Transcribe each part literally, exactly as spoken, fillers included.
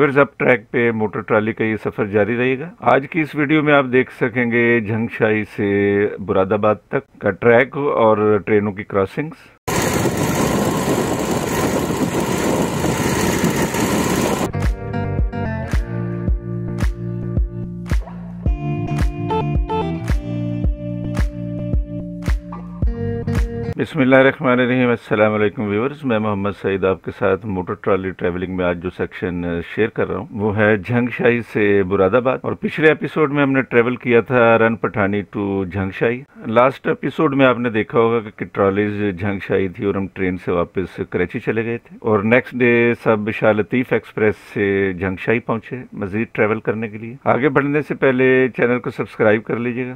Viewers, अब track पे motor trolley का ये सफ़र जारी रहेगा। आज की इस वीडियो में आप देख सकेंगे झंगशाई से मुरादाबाद तक का ट्रैक और ट्रेनों की क्रॉसिंग्स। बिस्मिल्लाहिर्रहमानिर्रहीम। अस्सलाम वालेकुम व्यूअर्स, मैं मोहम्मद सईद आपके साथ मोटर ट्रॉली ट्रैवलिंग में आज जो सेक्शन शेयर कर रहा हूँ वो है झंगशाई से मुरादाबाद। और पिछले एपिसोड में हमने ट्रेवल किया था Ran Pathani to Jhangshahi. Last episode में आपने देखा होगा कि ट्रॉलीज झंगशाई थी और हम ट्रेन से वापस कराची चले गए थे। और नेक्स्ट डे सब शाह लतीफ़ एक्सप्रेस से झंगशाई पहुंचे मजीद ट्रेवल करने के लिए। आगे बढ़ने से पहले चैनल को सब्सक्राइब कर लीजिएगा।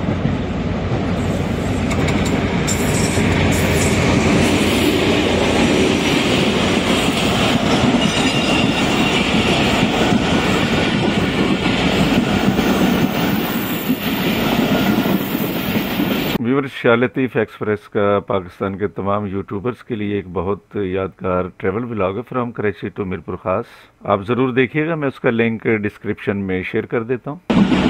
व्यूअर्स, शाह लतीफ़ एक्सप्रेस का पाकिस्तान के तमाम यूट्यूबर्स के लिए एक बहुत यादगार ट्रैवल व्लॉग है फ्रॉम कराची टू मीरपुर खास। आप ज़रूर देखिएगा, मैं उसका लिंक डिस्क्रिप्शन में शेयर कर देता हूँ।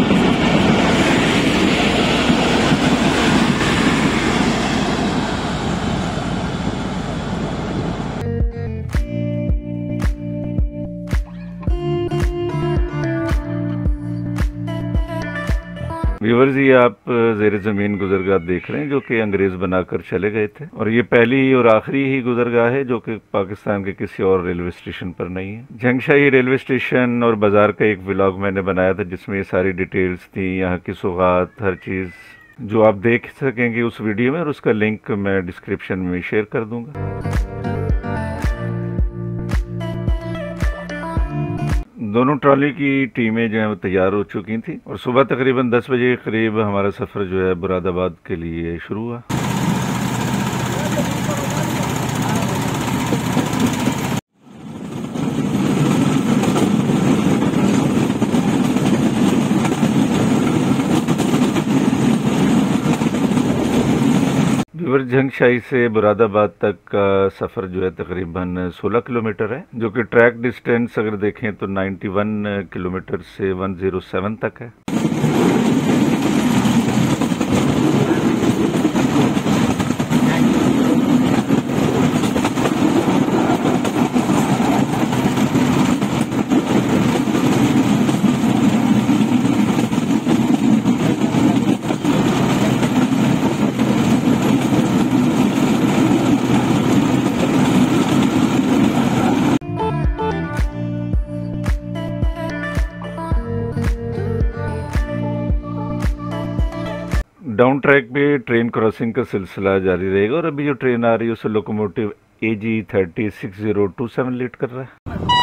व्यूअर्स, ये आप ज़ेर ज़मीन गुजरगाह देख रहे हैं जो कि अंग्रेज़ बनाकर चले गए थे। और ये पहली और आखिरी ही गुजरगाह है जो कि पाकिस्तान के किसी और रेलवे स्टेशन पर नहीं है। झंगशाई रेलवे स्टेशन और बाज़ार का एक व्लॉग मैंने बनाया था जिसमें ये सारी डिटेल्स थी, यहाँ की सौगात, हर चीज़ जो आप देख सकेंगे उस वीडियो में, और उसका लिंक मैं डिस्क्रिप्शन में शेयर कर दूँगा। दोनों ट्रॉली की टीमें जो है वो तैयार हो चुकी थी और सुबह तकरीबन दस बजे के करीब हमारा सफ़र जो है मुरादाबाद के लिए शुरू हुआ। झंगशाई से मुरादाबाद तक का सफ़र जो है तकरीबन सोलह किलोमीटर है, जो कि ट्रैक डिस्टेंस अगर देखें तो इक्यानवे किलोमीटर से एक सौ सात तक है। डाउन ट्रैक पे ट्रेन क्रॉसिंग का सिलसिला जारी रहेगा और अभी जो ट्रेन आ रही है उसे locomotive A G thirty six zero two seven lead कर रहा है।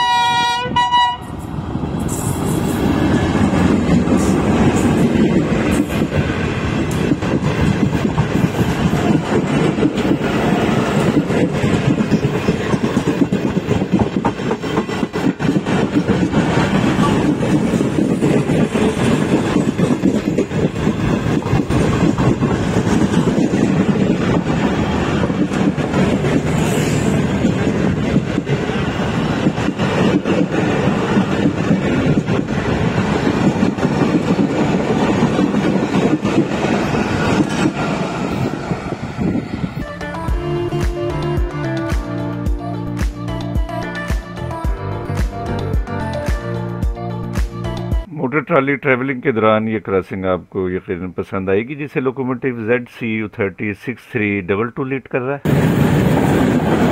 मोटर ट्रॉली ट्रैवलिंग के दौरान ये क्रॉसिंग आपको यकीनन पसंद आएगी, जिसे locomotive Z C U thirty six three double two lead कर रहा है।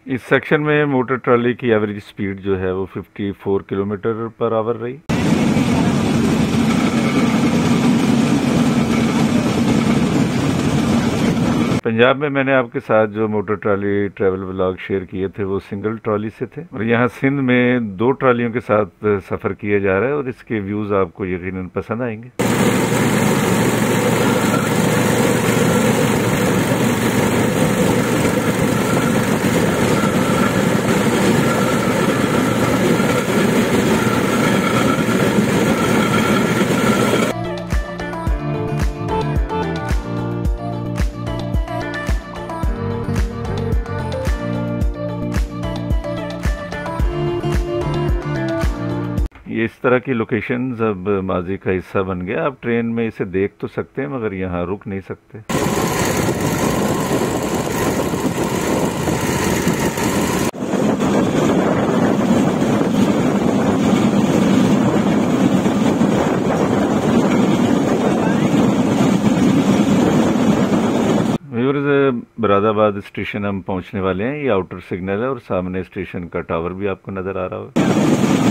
इस सेक्शन में मोटर ट्रॉली की एवरेज स्पीड जो है वो चौवन किलोमीटर पर आवर रही। पंजाब में मैंने आपके साथ जो motor trolley travel vlog share किए थे वो सिंगल ट्रॉली से थे, और यहाँ सिंध में दो ट्रॉलियों के साथ सफ़र किया जा रहा है और इसके व्यूज़ आपको यकीनन पसंद आएंगे। ये इस तरह की लोकेशंस अब माजी का हिस्सा बन गया। आप ट्रेन में इसे देख तो सकते हैं मगर यहाँ रुक नहीं सकते। मुरादाबाद स्टेशन हम पहुंचने वाले हैं। ये आउटर सिग्नल है और सामने स्टेशन का टावर भी आपको नजर आ रहा होगा।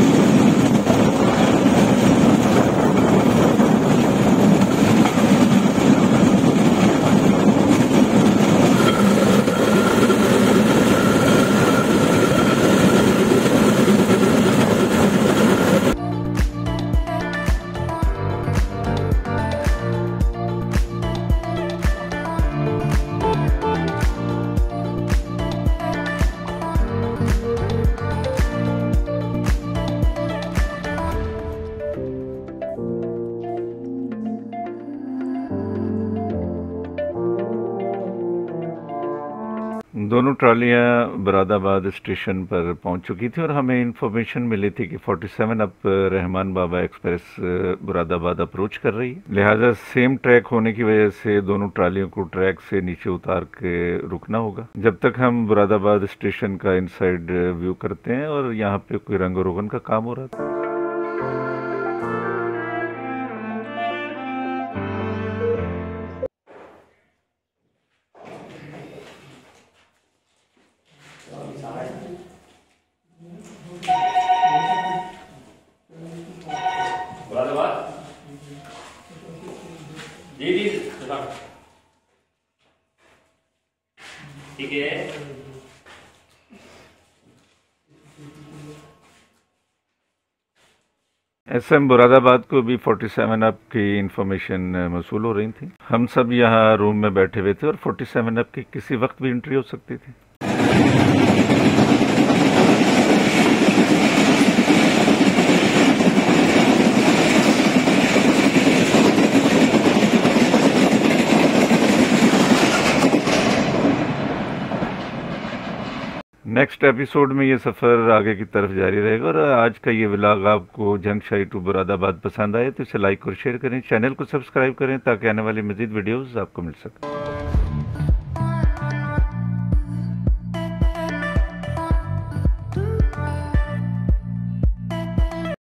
दोनों ट्रालियाँ मुरादाबाद स्टेशन पर पहुंच चुकी थी और हमें इंफॉर्मेशन मिली थी कि सैंतालीस up Rehman Baba express Moradabad approach कर रही है। लिहाजा सेम ट्रैक होने की वजह से दोनों ट्रालियों को ट्रैक से नीचे उतार के रुकना होगा जब तक हम मुरादाबाद स्टेशन का इनसाइड व्यू करते हैं। और यहाँ पे कोई रंग रोगन का काम हो रहा था। जी जी ठीक है। एस एम मुरादाबाद को भी सैंतालीस अप की इंफॉर्मेशन मौसूल हो रही थी। हम सब यहाँ रूम में बैठे हुए थे और सैंतालीस अप की किसी वक्त भी एंट्री हो सकती थी। नेक्स्ट एपिसोड में ये सफ़र आगे की तरफ जारी रहेगा। और आज का ये व्लॉग आपको झंगशाही टू मुरादाबाद पसंद आए तो इसे लाइक और शेयर करें, चैनल को सब्सक्राइब करें ताकि आने वाली मज़ीद वीडियोज़ आपको मिल सके।